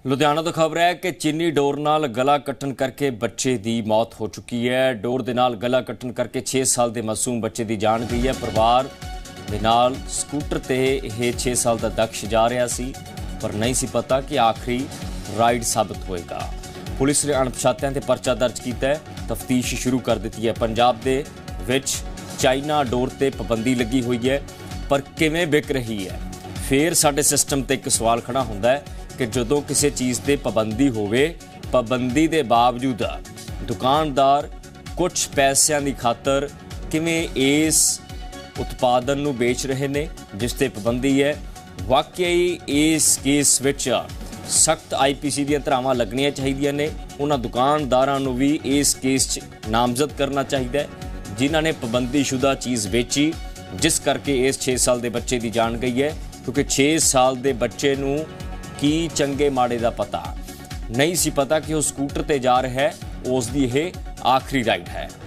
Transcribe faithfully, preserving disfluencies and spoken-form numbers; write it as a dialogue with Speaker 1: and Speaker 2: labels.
Speaker 1: ਲੁਧਿਆਣਾ ਤੋਂ ਖਬਰ ਹੈ ਕਿ ਚੀਨੀ ਡੋਰ ਨਾਲ ਗਲਾ ਕੱਟਣ ਕਰਕੇ ਬੱਚੇ ਦੀ ਮੌਤ ਹੋ ਚੁੱਕੀ ਹੈ। ਡੋਰ ਦੇ ਨਾਲ ਗਲਾ ਕੱਟਣ ਕਰਕੇ ਛੇ ਸਾਲ ਦੇ ਮਾਸੂਮ ਬੱਚੇ ਦੀ ਜਾਨ ਗਈ ਹੈ। ਪਰਿਵਾਰ ਦੇ ਨਾਲ ਸਕੂਟਰ ਤੇ ਇਹ ਛੇ ਸਾਲ ਦਾ ਦਕਸ਼ ਜਾ ਰਿਹਾ ਸੀ, ਪਰ ਨਹੀਂ ਸੀ ਪਤਾ ਕਿ ਆਖਰੀ ਰਾਈਡ ਸਾਬਤ ਹੋਏਗਾ। ਪੁਲਿਸ ਨੇ ਅਣਪਛਾਤਿਆਂ ਤੇ ਪਰਚਾ ਦਰਜ ਕੀਤਾ ਹੈ, ਤਫਤੀਸ਼ ਸ਼ੁਰੂ ਕਰ ਦਿੱਤੀ ਹੈ। ਪੰਜਾਬ ਦੇ ਵਿੱਚ ਚਾਈਨਾ ਡੋਰ ਤੇ ਪਾਬੰਦੀ ਲੱਗੀ ਹੋਈ ਹੈ, ਪਰ ਕਿਵੇਂ ਵਿਕ ਰਹੀ ਹੈ? ਫਿਰ ਸਾਡੇ ਸਿਸਟਮ ਤੇ ਇੱਕ ਸਵਾਲ ਖੜਾ ਹੁੰਦਾ ਹੈ कि जो किसी चीज़ पर पाबंदी होवे, पाबंदी के बावजूद दुकानदार कुछ पैसों की खातर किवें इस उत्पादन नूं बेच रहे ने जिस ते पाबंदी है। वाकई इस केस विच सख्त आई पी सी दीयां धारावां लगनियां चाहीदियां ने। उन्हां दुकानदारां नूं भी इस केस च नामजद करना चाहिए जिन्हां ने पाबंदीशुदा चीज़ बेची, जिस करके इस छे साल के बच्चे की जान गई है। क्योंकि छे साल के बच्चे नूं की चंगे माड़े का पता नहीं सी पता कि वह स्कूटर ते जा रहा है, उसकी यह आखिरी राइड है।